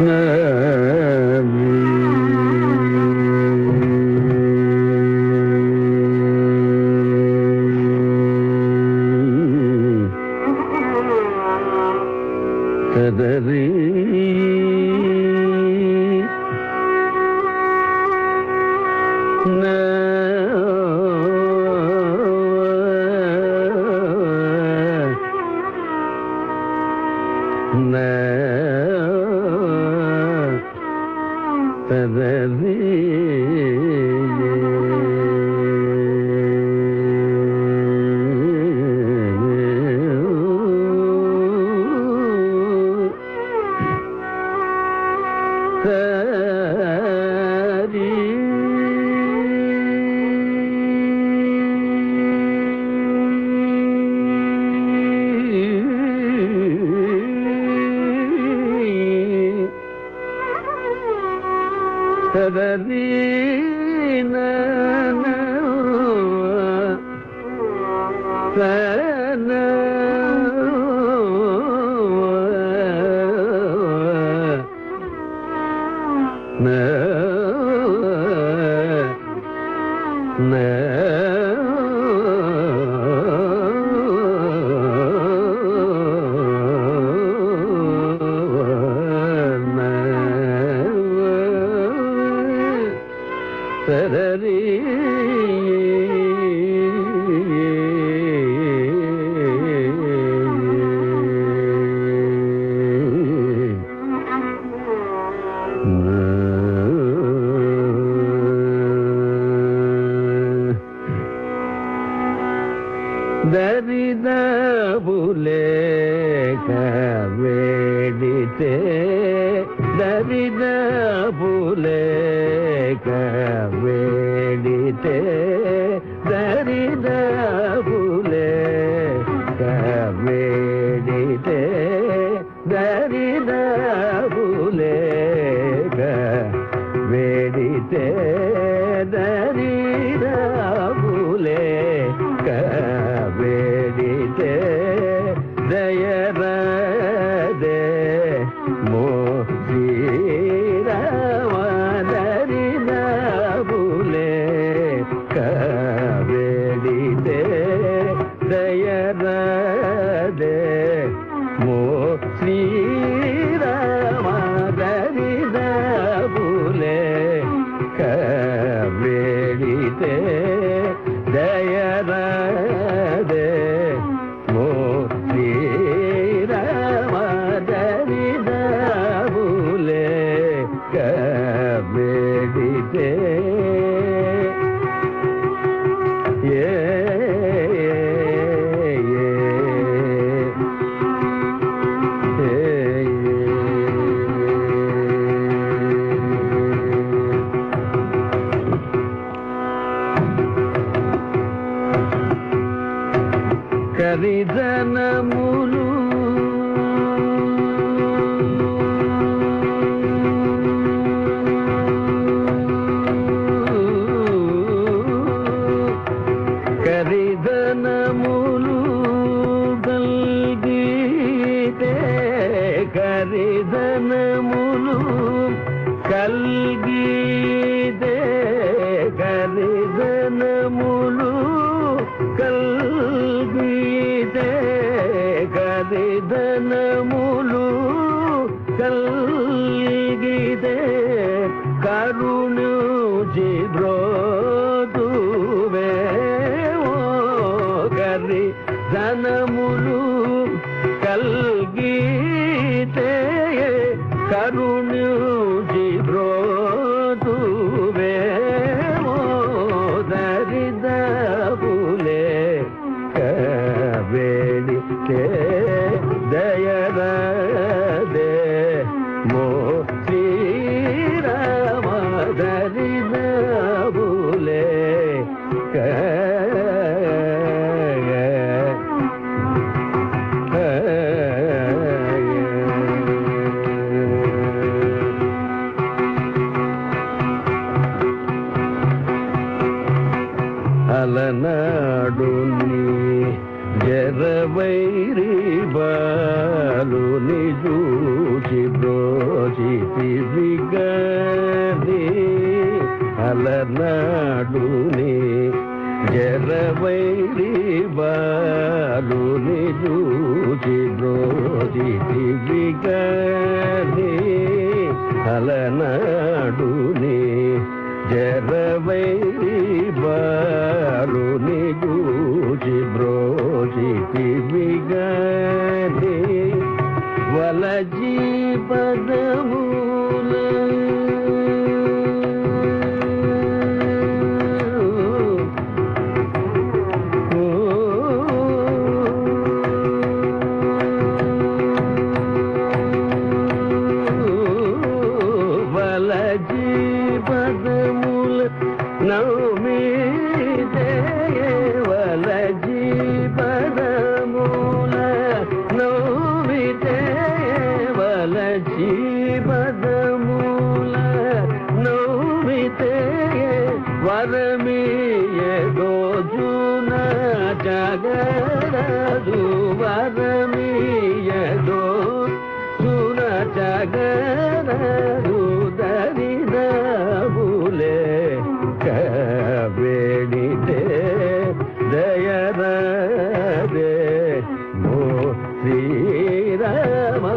daridApulEka vEDitE daridApulEka vEDitE daridApulEka vEDitE daridApulEka vEDitE daridApulEka vEDitE dayarAdEmO shrIrama daridApulEka vEDitE dayarAdEmO shrIrama daridApulEka vEDitE dayarAdEmO shrIrama daridApulEka vEDitE karidhanamulu karidhanamulu galigitE karidhanamulu galigitE karidhanamulu galigitE karidhanamulu galigitE karuNinci brOtuvEmO karidhanamulu galigitE karuNinci brOtuvEmO daridApulEka vEDitE dayarAdEmO shrIrama daridApulEka jUci brOcitivi gAni alanADu nirjaravairi bAluni jUci brOcitivi gAni alanADu nirjaravairi bAluni jUci brOcitivi gAni valaci padamula valaci padamula nammitE valaci padamula nammitE valaci padamula nammitE varamI dOcunA tyAgarAju varamI dOcunA tyAgarAju daridApulEka vEDitE dayarAdEmO shrIRAma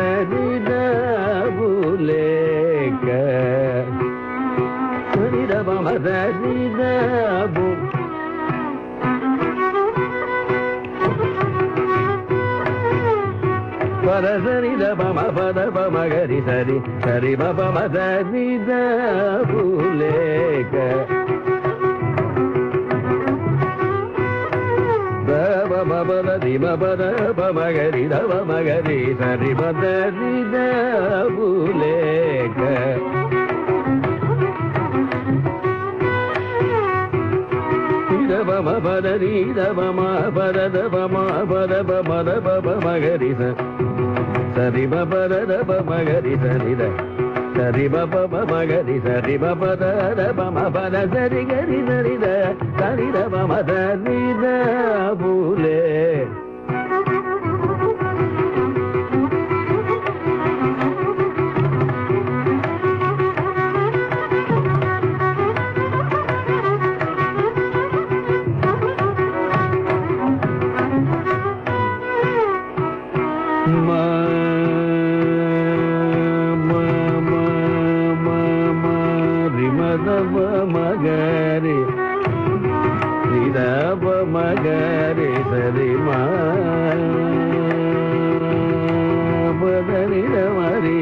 daridApulEka daridApulEka daridApulEka Parasarida Pama Gari Sari Sari Pama daridApulEka Dima Pama Gari Pama Gari Sari daridApulEka Pama Padarida Pama Padada Pama Padada Pama Gari Sari Pama Gari Sarida Sari Pama Gari Sari Pada Pama Pada Sari Gari Sarida Sarida Pama daridApulEka Magari Ridapa Magari Sarima Badanida Mari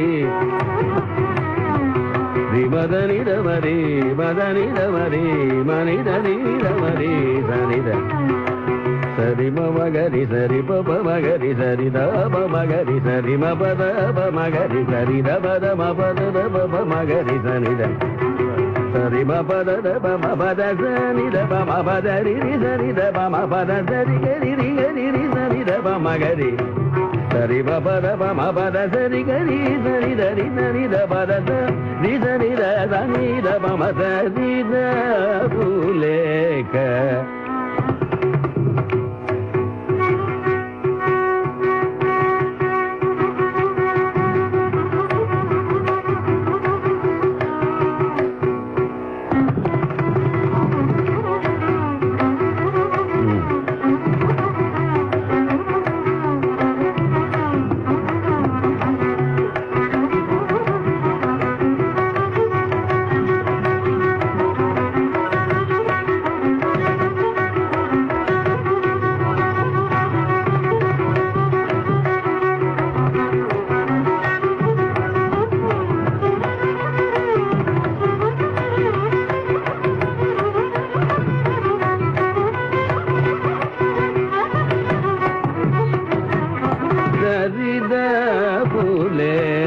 Rimadanida Mari Badanida Mari Manidanida Mari Sanida Sarima Magari Saripa Magari Saridapa Magari Sarima Padapa Magari Sarida Padama Padapa Magari Sanida Sarima Pada Pama Pada Sanida Pama Pada Riri Sanida Pama Pada Sari Gari Gari Sanida Pama Gari Sarima Pada Pama Pada Sari Gari Sanida Sanida Pada Sari Sanida Sanida Pama daridApulEka daridApulEka